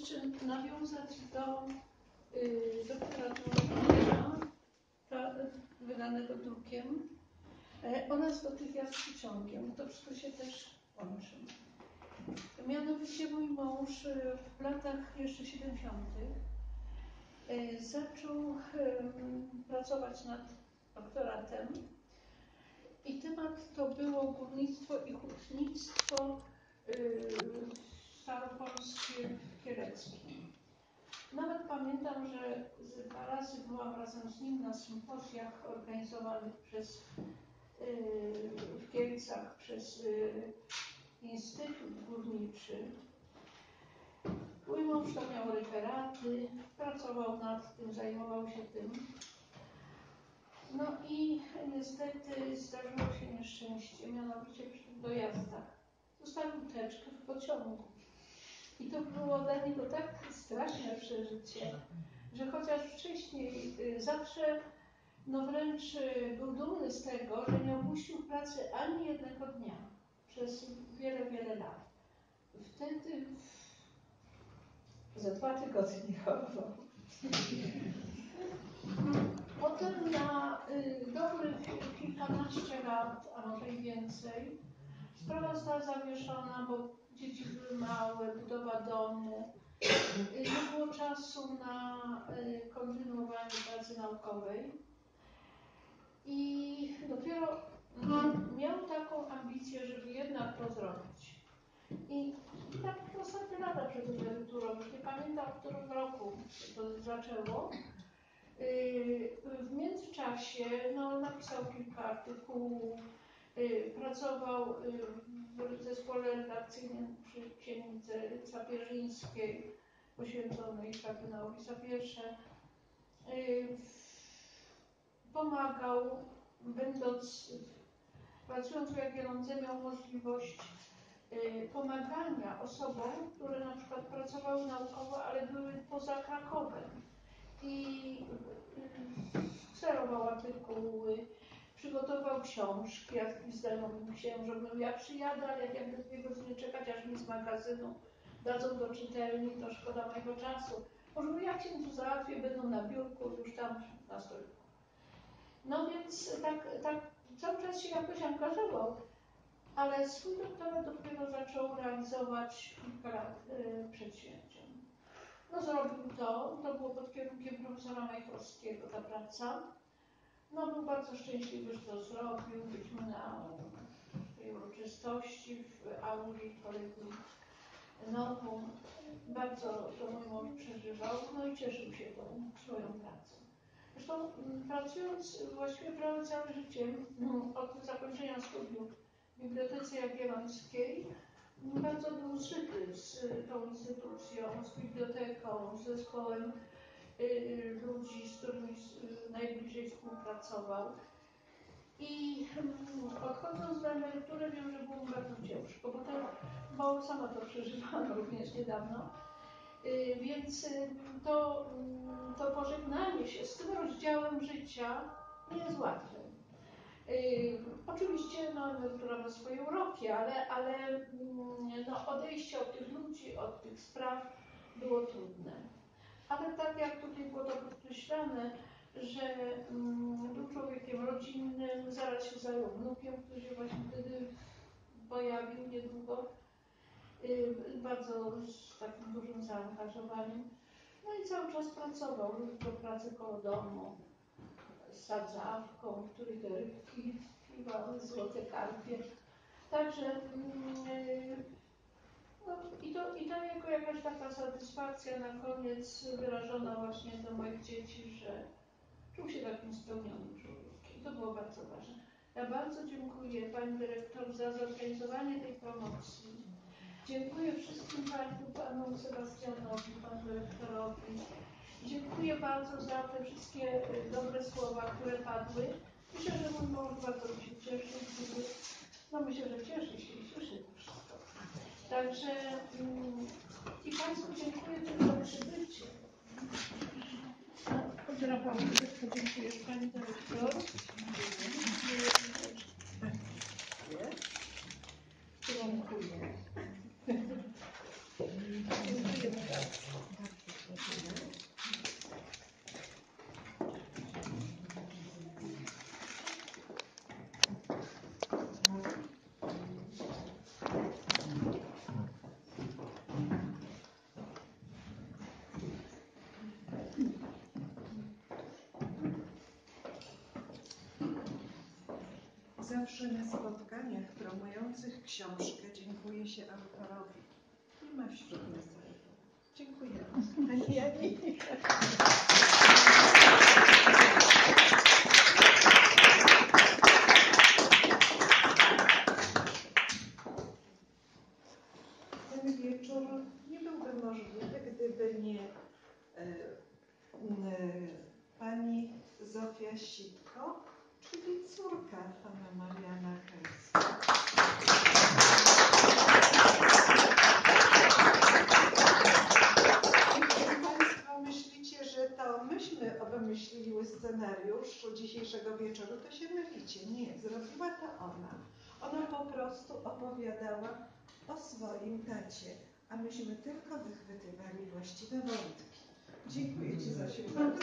nawiązać do doktora wydanego drukiem oraz do tych jazd pociągiem. To wszystko się też łączy. Mianowicie mój mąż w latach jeszcze 70. zaczął pracować nad doktoratem i temat to było górnictwo i hutnictwo staropolskie w Kieleckim. Nawet pamiętam, że 2 razy byłam razem z nim na sympozjach organizowanych w Kielcach przez Instytut Górniczy. Mój mąż tam miał referaty, pracował nad tym, zajmował się tym. No i niestety zdarzyło się nieszczęście, mianowicie przy dojazdach zostawił teczkę w pociągu. I to było dla niego tak straszne przeżycie, że chociaż wcześniej zawsze wręcz był dumny z tego, że nie opuścił pracy ani jednego dnia przez wiele, wiele lat. Wtedy za 2 tygodnie chorował. Potem na dobrych kilkanaście lat, a może i więcej, sprawa została zawieszona, bo dzieci były małe, budowa domu. Nie było czasu na kontynuowanie pracy naukowej. I dopiero miał taką ambicję, żeby jednak to zrobić. I tak w ostatnie lata przed emeryturą, już nie pamiętam, w którym roku to zaczęło. W międzyczasie napisał kilka artykułów, pracował w zespole redakcyjnym przy księdze Sapieżyńskiej, poświęconej kardynałowi Sapiesze. Pomagał, pracując w Jagiellonce, miał możliwość pomagania osobom, które na przykład pracowały naukowo, ale były poza Krakowem. I kserował artykuły, przygotował książki, ja znajomym księżom, ja przyjadę, ale jak będę 2 godziny czekać, aż mi z magazynu dadzą do czytelni, to szkoda mojego czasu. Może ja księdzu załatwię, będą na biurku, już tam na stoliku. No więc tak cały czas się jakoś angażował, ale swój doktorat dopiero zaczął realizować kilka lat przed śmiercią. Zrobił to było pod kierunkiem profesora Majchrowskiego ta praca. Był bardzo szczęśliwy, że to zrobił. Byliśmy na tej uroczystości w auli Kolegium Novum. Bardzo to mój mąż przeżywał, i cieszył się tą swoją pracą. Zresztą pracując właściwie prawie całe życie, od zakończenia studiów w Bibliotece Jagiellońskiej, bardzo był zżyty z tą instytucją, z biblioteką, z zespołem ludzi, z którymi najbliżej współpracował. I odchodząc na emeryturę, wiem, że było mu bardzo ciężko, bo sama to przeżywałam również niedawno. Więc to pożegnanie się z tym rozdziałem życia nie jest łatwe. Oczywiście emerytura ma swoje uroki, ale odejście od tych ludzi, od tych spraw było trudne. Ale tak jak tutaj było to podkreślane, że był człowiekiem rodzinnym, zaraz się zajął wnukiem, który się właśnie wtedy pojawił niedługo, bardzo z takim dużym zaangażowaniem. I cały czas pracował do pracy koło domu, z sadzawką, w której te rybki pływały, złote karpie. Także i to jako jakaś taka satysfakcja na koniec wyrażona właśnie do moich dzieci, że czuł się takim spełnionym człowiekiem. To było bardzo ważne. Ja bardzo dziękuję Pani Dyrektor za zorganizowanie tej promocji. Dziękuję wszystkim Panu Sebastianowi, Panu Dyrektorowi. Dziękuję bardzo za te wszystkie dobre słowa, które padły. Myślę, że mój mąż bardzo się cieszył. Myślę, że cieszy się i słyszy to wszystko. Także i Państwu dziękuję też za przybycie. Dziękuję Pani Dyrektor. Dziękuję. Dziękuję Zawsze na spotkaniach promujących książkę dziękuję się autorowi. Nie ma wśród nas autora. Dziękuję. Pani Jani. Ten wieczór nie byłby możliwy, gdyby nie pani Zofia Sitko, czyli córka pana Mariana Hejska. Państwo myślicie, że to myśmy wymyśliły scenariusz dzisiejszego wieczoru, to się mylicie. Nie, zrobiła to ona. Ona po prostu opowiadała o swoim tacie, a myśmy tylko wychwytywali właściwe wątki. Dziękuję Ci, Zosiu, bardzo.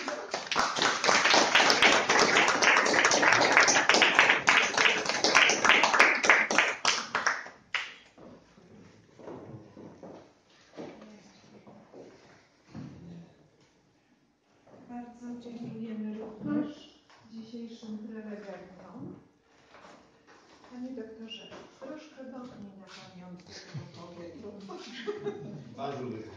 Bardzo dziękujemy również dzisiejszym prelegentom. Panie doktorze, troszkę dotknij na pamiątkę tego pobytu. Bardzo lubię.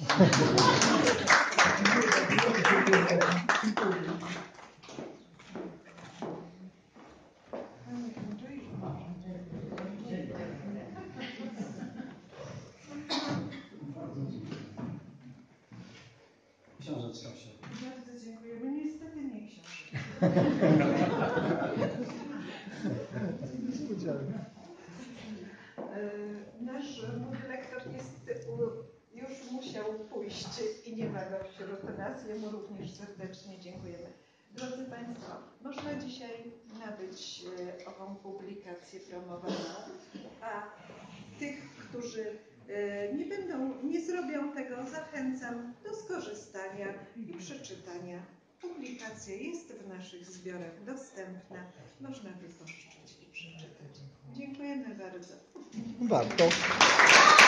Panie Andrzeju. Książeczka się. Bardzo dziękujemy. Niestety nie książeczka. Nasz dyrektor już musiał pójść i nie ma go wśród nas. Jemu również serdecznie dziękujemy. Drodzy Państwo, można dzisiaj nabyć ową publikację promowaną, a tych, którzy nie zrobią tego, zachęcam do skorzystania i przeczytania. Publikacja jest w naszych zbiorach dostępna. Można wypożyczyć i przeczytać. Dziękujemy bardzo. Warto.